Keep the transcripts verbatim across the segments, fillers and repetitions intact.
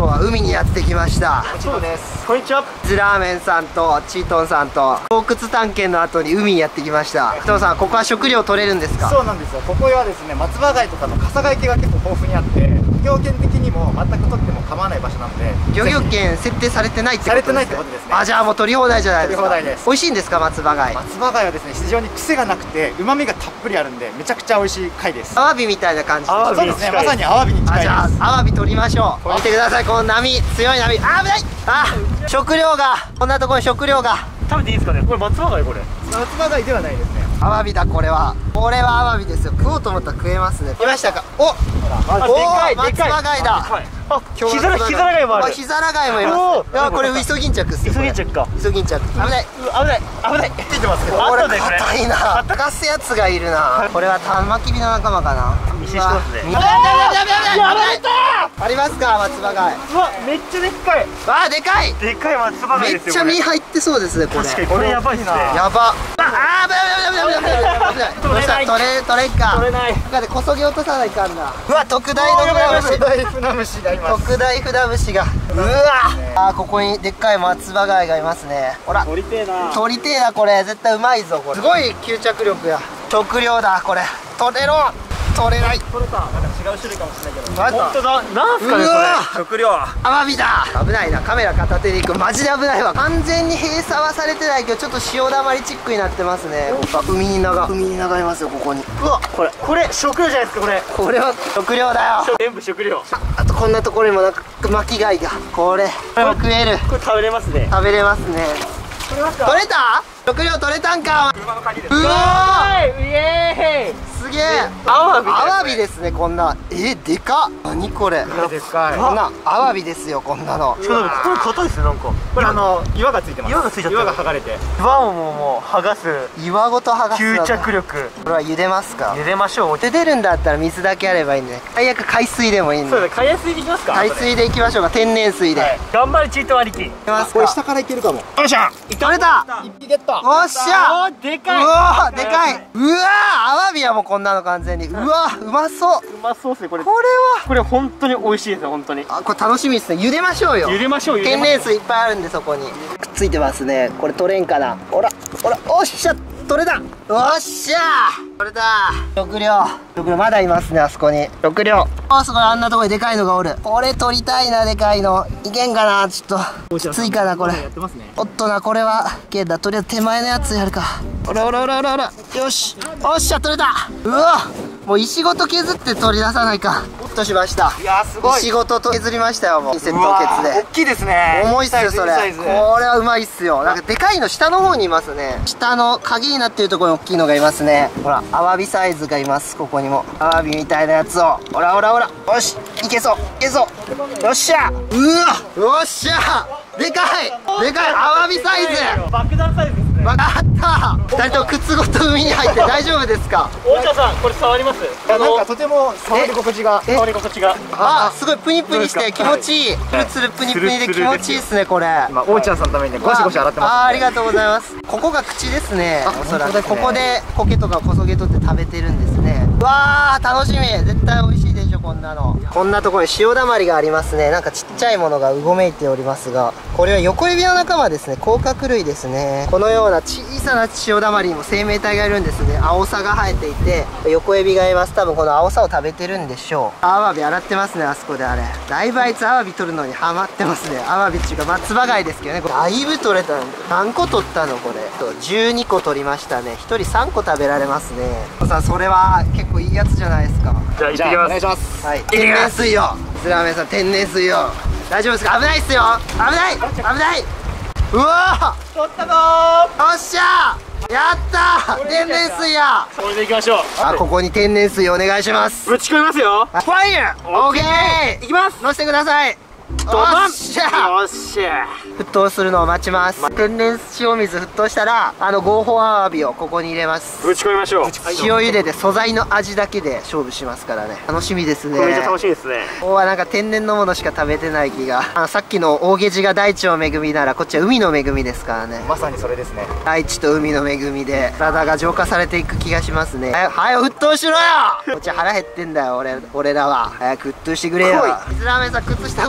今日は海にやってきました。 チートンです。こんにちは。 ズラーメンさんとチートンさんと洞窟探検の後に海にやってきました。チートンさん、ここは食料取れるんですか？ そうなんですよ。ここはですね、松葉貝とかのカサ貝系が結構豊富にあって、漁業権的にも全く取っても構わない場所なので、 漁業権設定されてないってことですね。 されてないってことですね。 あ、じゃあもう取り放題じゃないですか。 取り放題です。 美味しいんですか、松葉貝？ 松葉貝はですね、非常に癖がなくて旨味がたっぷりあるんで、めちゃくちゃ美味しい貝です。 アワビみたいな感じ。 そうですね、まさにアワビに近いです。 あ、じゃあアワビ取りましょう。見てください、この波、強い波。あ、危ない。あ、食料が、こんなところに食料が。 食べていいですかね。これ松葉貝、これ松葉貝ではないですね。 アワビだ、これは。これはアワビですよ。食おうと思ったら食えますね。来ましたか。お、おー、松葉貝だ。 あ、ヒザラヒザラ貝もある。 ヒザラ貝もいます。いや、これイソギンチャクっすよ。 イソギンチャクか。 イソギンチャク。危ない。 危ない危ない。 ついてますけど。 これ硬いな。かすやつがいるな。これはタマキビの仲間かな。 密集してますね。 やばいやばい。ありますか、松葉貝。 うわ、めっちゃでっかい。 わあ、でかい。 でっかい松葉貝ですよ。 めっちゃ身入ってそうですね、これ。 確かにこれやばいっすね。 やば。ああ、危ない危ない危ない危ない危ない。どうした？取れ取れんか。 取れない。 中でこそぎ落とさないかんな。うわ、特大の船虫。 特大船虫がいます。 特大船虫が。うわ。あ、ここにでっかい松葉貝がいますね。ほら。 取りてえな。 取りてえな、これ絶対うまいぞこれ。すごい吸着力や。食料だこれ。取れろ。取れない。 取れた。なんか違う種類かもしれないけど。 本当だ。なんすかねこれ。食料。 アワビだ。危ないな。カメラ片手で行く。マジで危ないわ。完全に閉鎖はされてないけど、ちょっと潮だまりチックになってますね。海に流海に流れますよ、ここに。 うわ、これこれ食料じゃないですかこれ。 これは食料だよ。 全部食料。 あとこんなところにもなんか巻き貝が。これこれも食える。 これ食べれますね。 食べれますね。 取れました。 取れた？食料取れたんか。 車の鍵です。 うわーい、イエーイ。 すげえ。 アワビ。 アワビですね、こんな。え、でかっ。何これ。 でっかい。 こんなアワビですよ、こんなの。 しかもこれ硬いですね、なんか。 これあの岩がついてます。 岩がついちゃった。 岩が剥がれて。 岩をもうもう剥がす。 岩ごと剥がす。 吸着力。 これは茹でますか？ 茹でましょう。 茹でるんだったら水だけあればいいんで、最悪海水でもいいんで。 そうです。海水でいきますか。 海水でいきましょうか。天然水で。 頑張れチートンありき。いきますか。 これ下からいけるかも。よっしゃ。 取れた。 一匹ゲット。 おっしゃ。 おー、でかい。 うわー、でかい。うわー、アワビはもうこんなの完全に。うわー、うまそう。 うまそうっすねこれ。 これはこれ本当に美味しいですよ本当に。 あ、これ楽しみですね。茹でましょうよ。 茹でましょう。 天然水いっぱいあるんで、そこにくっついてますね。これ取れんかな。ほらほら、おっしゃ、取れた。おっしゃー、取れた。食料食料まだいますね、あそこに。食料。あそこにあんなとこにでかいのがおる。これ取りたいな、でかいの。いけんかな、ちょっときついかなこれ。おっとな、これはいけんだ。とりあえず手前のやつやるか。ほらほらほらほらほら、よし、おっしゃ、取れた。うわ、もう石ごと削って取り出さないか。おっとしました。 いやすごい。 石ごと削りましたよ、もう。セットケツで。 大きいですね。 重いっすよそれ。 サイズ。 これはうまいっすよ。なんかでかいの下の方にいますね。下の鍵になってるところに大きいのがいますね。ほら、アワビサイズがいます。ここにもアワビみたいなやつを。ほらほらほら、よし、いけそういけそう。よっしゃ、うわ、よっしゃ、でかいでかい、アワビサイズ。 爆弾サイズですね。 わかった。ふたりとも靴ごと海に入って大丈夫ですか？ おーちゃんさん、これ触ります？ なんかとても触り心地が。 触り心地が。 あ、すごいプニプニして気持ちいい。ツルツルプニプニで気持ちいいですね、これ。 今おーちゃんさんのためにゴシゴシ洗ってます。 あ、ありがとうございます。ここが口ですね。おそらくここでコケとかこそげ取って食べてるんですね。うわー、楽しみ。絶対美味しいでしょ、こんなの。こんなところに潮だまりがありますね。なんかちっちゃいものがうごめいておりますが、これは横エビの仲間ですね。甲殻類ですね。このような小さな潮だまりにも生命体がいるんですね。アオサが生えていて、横エビがいます。多分このアオサを食べてるんでしょう。アワビ洗ってますね、あそこで。あれだいぶあいつアワビ取るのにハマってますね。アワビっていうか松葉貝ですけどね。だいぶ取れたんで。何個取ったのこれ。じゅうにこ取りましたね。ひとりさんこ食べられますね。さあ、それは結構いいやつじゃないですか。 じゃあ行ってきます。お願いします。 はい、天然水よ。スラーメンさん、天然水よ。大丈夫ですか？危ないっすよ。危ない危ない。うわー、 取ったぞー。 よっしゃー、やったー、天然水や。 これでいきましょう。 あ、ここに天然水お願いします。 ぶち込みますよ。 ファイヤー。オーケー。 いきます。 乗せてください。 ドバン。 よっしゃ。 よっしゃ。 沸騰するのを待ちます。天然塩水沸騰したら、あの合法アワビをここに入れます。 ぶち込みましょう。 塩茹でで素材の味だけで勝負しますからね。楽しみですね。 これめっちゃ楽しみですね。 ここはなんか天然のものしか食べてない気が。あのさっきの大ゲジが大地の恵みなら、こっちは海の恵みですからね。 まさにそれですね。 大地と海の恵みで体が浄化されていく気がしますね。はい、はい、沸騰しろよ。こっち腹減ってんだよ、俺俺らは。早く沸騰してくれよ。水ラーメンさん、靴下ごと海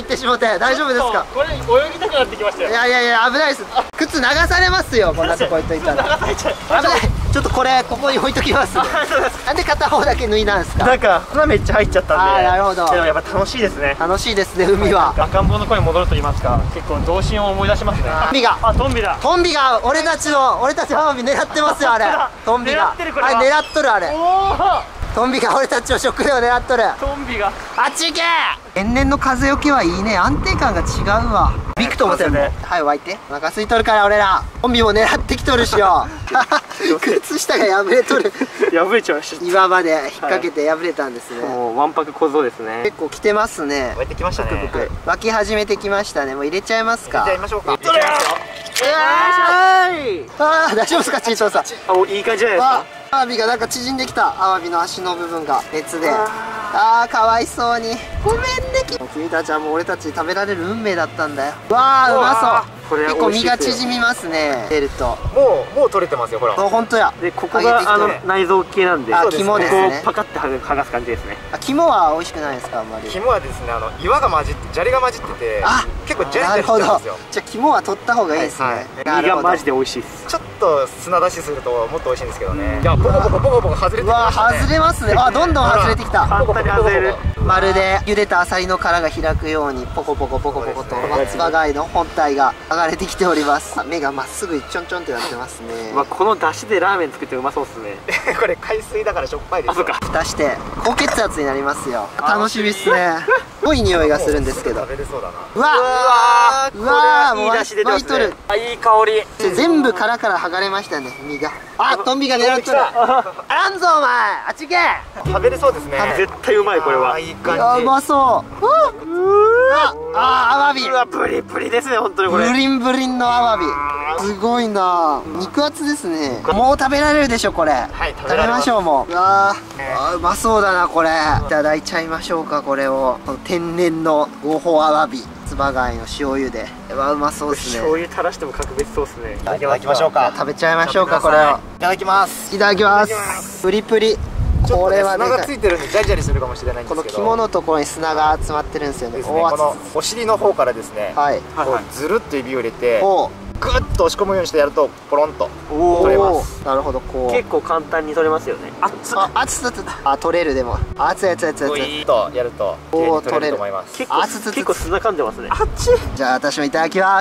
ってしもて大丈夫ですか？ これ泳ぎたくなってきましたよ。 いやいやいや危ないです。靴流されますよこんなとこ置いといたら。 流されちゃう。 危ない。ちょっとこれここに置いときますね。なんで片方だけ脱いだんですか？ なんか粉めっちゃ入っちゃったんで。 あーなるほど。 でもやっぱ楽しいですね。 楽しいですね海は。 赤ん坊の声に戻ると言いますか、結構童心を思い出しますね。 トンビがあ、トンビだ。 トンビが俺たちの俺たちアワビ狙ってますよあれ。トンビが狙ってるこれはあれ狙っとるあれ。 おお。 トンビが俺たちの食料を狙っとる。 トンビが。 あっち行け。天然の風よけはいいね。安定感が違うわ。ビクと思ったよね。はい湧いて。お腹空いとるから俺ら。トンビも狙ってきとるしよ。靴下が破れとる。 破れちゃいました。 岩場で引っ掛けて破れたんですね。 もうわんぱく小僧ですね。 結構来てますね。 湧いてきましたね。 湧き始めてきましたね。もう入れちゃいますか。 じゃあやりましょうか。 それよ。 ああ大丈夫ですかチートンさん。 あ、もういい感じじゃないですか。 アワビがなんか縮んできた。アワビの足の部分が熱で。ああかわいそうに。ごめんね君たちはもう俺たちに食べられる運命だったんだよ。わあうまそう。 これ結構身が縮みますね出ると。 もうもう取れてますよほら。 そう本当や。 で、ここがあの内臓系なんで、 あここ肝ですねをパカって剥がす感じですね。 あ肝は美味しくないですかあんまり。 肝はですねあの岩が混じって砂利が混じっててあ結構ジャリジャリしなるほど。 てるんですよ。 じゃあ肝は取った方がいいですね。 はいはい身なるほどがマジで美味しいです。 ちょっと砂出しするともっと美味しいんですけどね。いやポコポコポコポコ外れてきうわましたね。 外れますね。あどんどん外れてきた。 簡単に外れる。 まるで茹でたアサリの殻が開くようにポコポコポコポコと松葉貝の本体が剥がれてきております。目がまっすぐちょんちょんってなってますね。 まあこの出汁でラーメン作ってうまそうっすね。 これ海水だからしょっぱいですよ。 あ、そっか。 蓋して高血圧になりますよ。楽しみっすね。すごい匂いがするんですけど。 食べれそうだな。 うわうわいい出汁出てますね。あ、いい香り。 全部殻から剥がれましたね身が。あトンビが狙ってる。あらんぞお前あっち行け。 食べれそうですね。 絶対うまいこれは。 あーいいいや感じ。 うまそう。ああアワビうわ、ブリブリですね本当にこれ。 ブリンブリンのアワビすごいな。肉厚ですね。もう食べられるでしょこれ。 はい食食べましょうもう。うわーうまそうだなこれ。いただいちゃいましょうかこれを。この天然の合法アワビつば貝の塩茹で。うわうまそうですね。 醤油垂らしても格別そうっすね。 いただきましょうか。 食べちゃいましょうかこれを。 いただきます。 いただきますプリプリ。 ちょっとねこれはね砂がついてるんでジャリジャリするかもしれないんでこのすけど。 肝のところに砂が集まってるんですよね。 ですね。このお尻の方からですね。 はいはいはいこうずるっと指を入れておグッと押し込むようにしてやるとポロンとお取れます。 なるほどこう結構簡単に取れますよね。あっつ。 あ熱々あ取れるでも熱い熱い熱い熱い。 グイーッとやると綺麗に取れると思います。 結構あつつつつ結構砂噛んでますね。あっち。 じゃあ私もいただきます。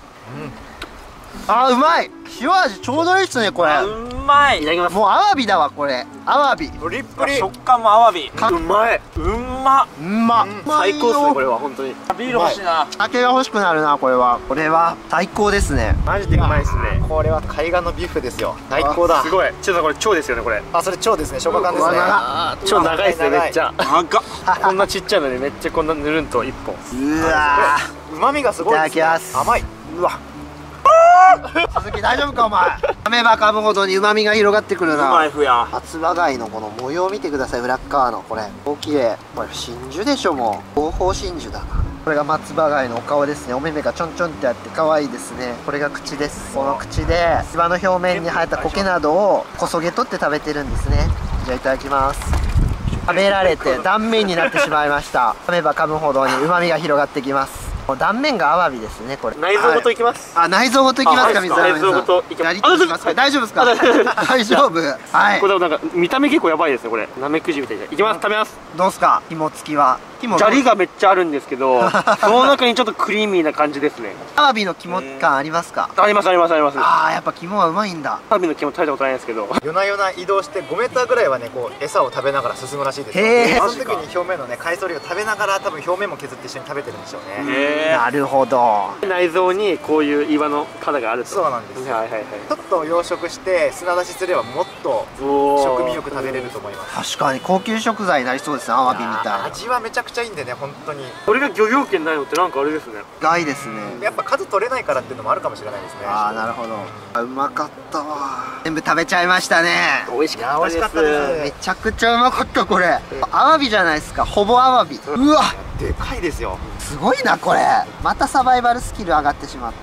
あうまい。塩味ちょうどいいっすねこれ。 うまい。 いただきます。 もうアワビだわこれ。アワビプリップリ。 食感もアワビ。 うまい。 うんま。 うんま最高っすねこれは。 は本当に。 ビール欲しいな。 酒が欲しくなるなこれは。これは最高ですね。 マジでうまいっすね。 これは海岸のビュッフェですよ。最高だ。 すごい。ちょっとこれ腸ですよねこれ。 あそれ腸ですね。消化管ですね。 うわあー腸長いっすねめっちゃ。 長っ。 こんなちっちゃいのにめっちゃこんなぬるんと一本。 うわうまみがすごいですね。 いただきます甘い。 うわ鈴木大丈夫かお前。噛めば噛むほどに旨味が広がってくるうな。 まいふや。 松葉貝のこの模様を見てください。裏っ側のこれ大きい。これ真珠でしょもう合法真珠だな。これが松葉貝のお顔ですね。お目目がちょんちょんってあって可愛いですね。これが口です。この口で岩の表面に生えた苔などをこそげ取って食べてるんですね。じゃあいただきます。食べられて断面になってしまいました。噛めば噛むほどに旨味が広がってきます。もう断面がアワビですねこれ。 内臓ごといきます。 あ、内臓ごといきますか、 あ水溜り内臓ごといきますやりとしますか。大丈夫ですか。大丈夫。はいこ。れなんか見た目結構やばいですねこれ。ナメクジみたいな。いきます食べます。 どうすか、肝付きは。肝。 砂利がめっちゃあるんですけど、その中にちょっとクリーミーな感じですね。 アワビの肝感ありますか。 ありますありますあります。 ああ、やっぱ肝はうまいんだ。 アワビの肝食べたことないんですけど。 夜な夜な移動してごメーターぐらいはねこう餌を食べながら進むらしいですよ。 へーその時に表面のね海藻類を食べながら多分表面も削って一緒に食べてるんでしょうね。 へなるほど。 内臓にこういう岩の肌があると。 そうなんです。 はいはいはい。 ちょっと養殖して砂出しすればもっと食味よく食べれると思います。 確かに高級食材になりそうですね、アワビみたいな。 味はめちゃくちゃいいんでね本当に。 これが漁業権ないのってなんかあれですね。 害ですね。 やっぱ数取れないからっていうのもあるかもしれないですね。 ああ、なるほど。あ、うまかったわ。全部食べちゃいましたね。 美味しかったです。 いや美味しかったですめちゃくちゃうまかったこれ。アワビじゃないですか、ほぼアワビ。うわ、 でかいですよ。 すごいなこれ。またサバイバルスキル上がってしまった。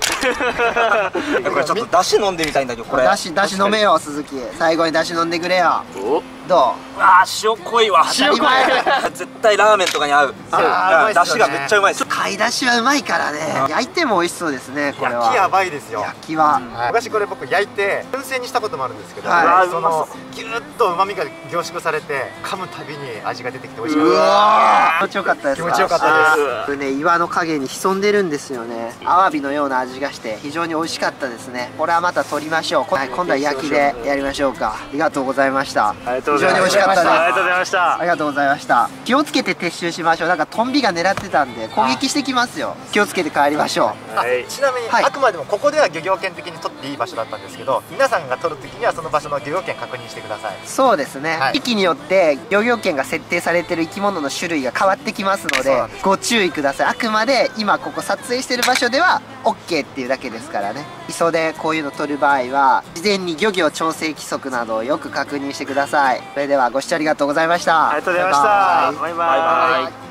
これちょっと出汁飲んでみたいんだけどこれ。 だし、だし飲めよ鈴木。最後にだし飲んでくれよ。 おどあー塩濃いわ。 当たり前絶対ラーメンとかに合う。 あーうまいっすよね出汁がめっちゃうまいです。 貝出しはうまいからね、焼いても美味しそうですね。これは焼きやばいですよ。 焼きは、 はい、昔これ僕焼いて燻製にしたこともあるんですけど、 はい、 そのギューッと旨味が凝縮されて噛むたびに味が出てきて美味しかうった。 わー気持ちよかったですか。 気持ちよかったです。 これね、岩の影に潜んでるんですよね。アワビのような味がして非常に美味しかったですね。これはまた取りましょう。はい、今度は焼きでやりましょうか。ありがとうございました。 ありがとうございました。 非常に美味しかったです。 ありがとうございました。 ありがとうございました。気をつけて撤収しましょう。なんかトンビが狙ってたんで攻撃してきますよ。気をつけて帰りましょう。 あちなみに、はい、あくまでもここでは漁業権的に取っていい場所だったんですけど、皆さんが取るときにはその場所の漁業権確認してください。 そうですね、 はい、 時期によって漁業権が設定されている生き物の種類が変わってきますのでご注意ください。あくまで今ここ撮影してる場所では オーケー っていうだけですからね。磯でこういうの取る場合は事前に漁業調整規則などをよく確認してください。それではご視聴ありがとうございました。 ありがとうございました。バイバイ。バイバイ。